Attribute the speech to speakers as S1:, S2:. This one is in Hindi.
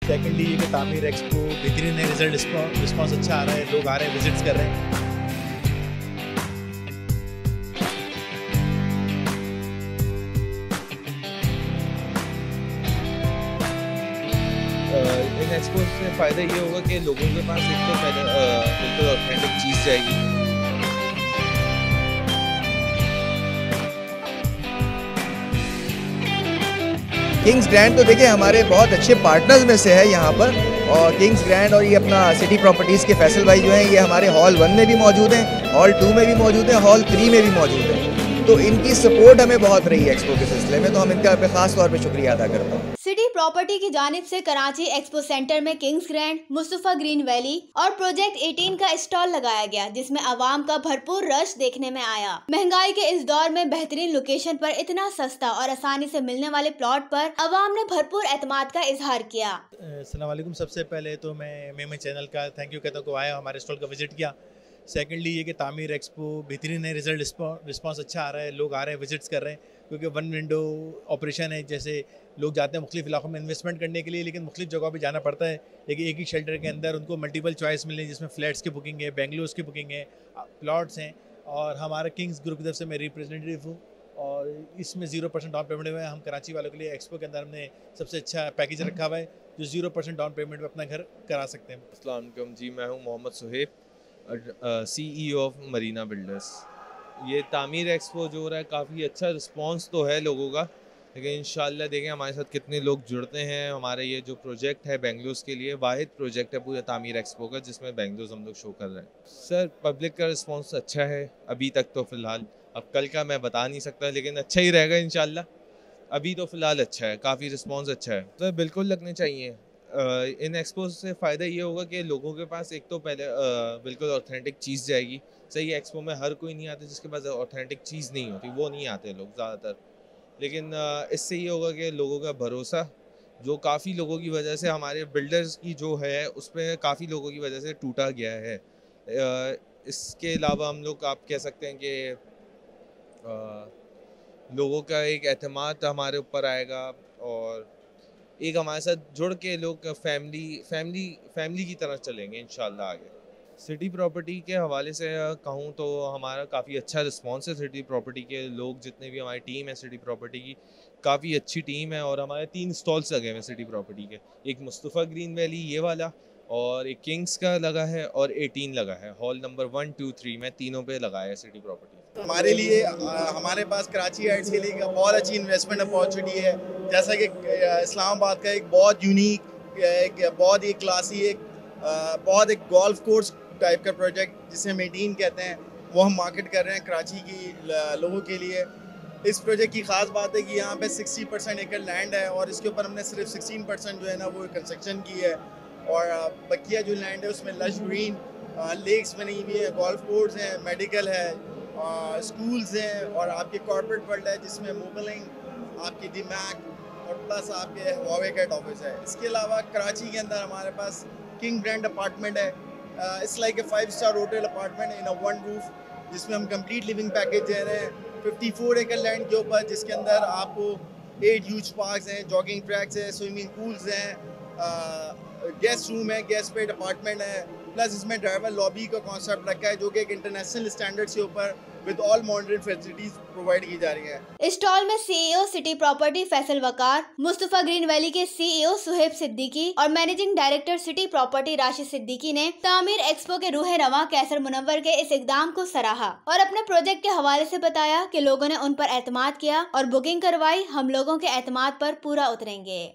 S1: सेकेंडली ये कि तामीर एक्सपो बेहतरीन है, रिस्पॉन्स अच्छा आ रहा है, लोग आ रहे हैं, विजिट्स कर रहे हैं।
S2: इन एक्सपो से फ़ायदा ये होगा कि लोगों के पास एक तो पहले बिल्कुल ऑथेंटिक चीज़ जाएगी।
S3: किंग्स ग्रैंड तो देखिए हमारे बहुत अच्छे पार्टनर्स में से है यहाँ पर। और किंग्स ग्रैंड और ये अपना सिटी प्रॉपर्टीज़ के फैसल भाई जो हैं ये हमारे हॉल 1 में भी मौजूद हैं, हॉल 2 में भी मौजूद हैं, हॉल 3 में भी मौजूद हैं। तो इनकी सपोर्ट हमें बहुत रही है एक्सपो के सिलसिले में, तो हम इनका ख़ास तौर पे शुक्रिया अदा करता हूँ।
S4: सिटी प्रॉपर्टी की जानिब से कराची एक्सपो सेंटर में Kings Grand, Mustafa Green Valley और प्रोजेक्ट 18 का स्टॉल लगाया गया, जिसमें आवाम का भरपूर रश देखने में आया। महंगाई के इस दौर में बेहतरीन लोकेशन पर इतना सस्ता और आसानी से मिलने वाले प्लॉट पर आवाम ने भरपूर एतमाद का इजहार किया।
S1: अस्सलाम वालेकुम। सबसे पहले तो मैं चैनल का थैंक यू कहता हूँ कि आया, हमारे स्टॉल का विजिट किया। सेकेंडली ये कि तामीर एक्सपो बेहतरीन है, रिस्पॉन्स अच्छा आ रहा है, लोग आ रहे हैं, विजिट्स कर रहे हैं, क्योंकि 1 विंडो ऑपरेशन है। जैसे लोग जाते हैं मुख्तलिफ इलाकों में इन्वेस्टमेंट करने के लिए, लेकिन मुख्तलिफ जगहों पे जाना पड़ता है, लेकिन एक ही शेल्टर के अंदर उनको मल्टीपल चॉइस मिले, जिसमें फ्लैट्स की बुकिंग है, बेंगलोर्स की बुकिंग है, प्लॉट्स हैं। और हमारा किंग्स ग्रुप की तरफ से मैं रिप्रेजेंटेटिव हूँ और इसमें 0% डाउन पेमेंट हुआ है। हम कराची वालों के लिए एक्सपो के अंदर हमने सबसे अच्छा पैकेज रखा हुआ है, जो 0% डाउन पेमेंट में अपना घर करा सकते हैं।
S2: अस्सलाम वालेकुम जी, मैं हूँ Mohammad Suhaib, CEO of Marina Builders. ये तामीर एक्सपो जो हो रहा है काफ़ी अच्छा रिस्पांस तो है लोगों का, लेकिन इंशाल्लाह देखें हमारे साथ कितने लोग जुड़ते हैं। हमारे ये जो प्रोजेक्ट है बेंगलोर के लिए वाहिद प्रोजेक्ट है पूरा तामीर एक्सपो का, जिसमें बेंगलोर हम लोग शो कर रहे हैं। सर पब्लिक का रिस्पांस अच्छा है अभी तक तो फ़िलहाल, अब कल का मैं बता नहीं सकता, लेकिन अच्छा ही रहेगा इंशाल्लाह। अभी तो फ़िलहाल अच्छा है, काफ़ी रिस्पांस अच्छा है। सर बिल्कुल लगने चाहिए। इन एक्सपो से फ़ायदा ये होगा कि लोगों के पास एक तो पहले बिल्कुल ऑथेंटिक चीज़ जाएगी। सही है, एक्सपो में हर कोई नहीं आता जिसके पास ऑथेंटिक चीज़ नहीं होती, वो नहीं आते लोग ज़्यादातर। लेकिन इससे ये होगा कि लोगों का भरोसा, जो काफ़ी लोगों की वजह से हमारे बिल्डर्स की जो है उस पर काफ़ी लोगों की वजह से टूटा गया है। इसके अलावा हम लोग आप कह सकते हैं कि लोगों का एक एतमाद हमारे ऊपर आएगा और एक हमारे साथ जुड़ के लोग फैमिली की तरह चलेंगे इंशाल्लाह आगे। सिटी प्रॉपर्टी के हवाले से कहूँ तो हमारा काफ़ी अच्छा रिस्पॉन्स है। सिटी प्रॉपर्टी के लोग जितने भी हमारी टीम है सिटी प्रॉपर्टी की, काफ़ी अच्छी टीम है और हमारे 3 स्टॉल्स लगे हुए हैं सिटी प्रॉपर्टी के। एक मुस्तफ़ा ग्रीन वैली ये वाला, और एक किंग्स का लगा है, और 18 लगा है। हॉल नंबर 1, 2, 3 में तीनों पे लगाया है सिटी प्रॉपर्टी।
S5: हमारे लिए हमारे पास कराची हाइट्स के लिए एक बहुत अच्छी इन्वेस्टमेंट अपॉर्चुनिटी है। जैसा कि इस्लामाबाद का एक बहुत यूनिक, एक बहुत ही क्लासी, एक बहुत एक गोल्फ कोर्स टाइप का प्रोजेक्ट जिसे हम 18 कहते हैं, वो हम मार्केट कर रहे हैं कराची की लोगों के लिए। इस प्रोजेक्ट की ख़ास बात है कि यहाँ पे 60% एकड़ लैंड है और इसके ऊपर हमने सिर्फ 16% जो है ना वो कंस्ट्रक्शन की है, और बकिया जो लैंड है उसमें लश ग्रीन लेक्स बनी हुई है, गोल्फ कोर्स हैं, मेडिकल है, स्कूल्स हैं, और आपके कॉर्पोरेट वर्ल्ड है जिसमें मोबलिंग, आपकी डीमैक और प्लस आपके हवावे का हेड ऑफिस है। इसके अलावा कराची के अंदर हमारे पास किंग ग्रैंड अपार्टमेंट है। इट्स लाइक ए 5-स्टार hotel apartment in a 1 roof, जिसमें हम कंप्लीट लिविंग पैकेज दे रहे हैं 54 एकड़ लैंड के ऊपर, जिसके अंदर आपको 8 ह्यूज पार्क्स हैं, जॉगिंग ट्रैक्स हैं, स्विमिंग पूल्स हैं, गेस्ट रूम है, गेस्ट पेड अपार्टमेंट है, प्लस इसमें ड्राइवर लॉबी का कॉन्सेप्ट रखा है जो कि एक इंटरनेशनल स्टैंडर्ड्स के ऊपर with all modern facilities provide की जा रही है।
S4: स्टॉल में CEO City Property Faisal Waqar, Mustafa Green Valley के CEO सुहेब सिद्दीकी और managing director City Property Rashid Siddiqui ने तामीर एक्सपो के रूह रवां कैसर मुनव्वर के इस इकदाम को सराहा और अपने प्रोजेक्ट के हवाले से बताया कि लोगों ने उन पर एतमाद किया और बुकिंग करवाई। हम लोगों के एतमाद पर पूरा उतरेंगे।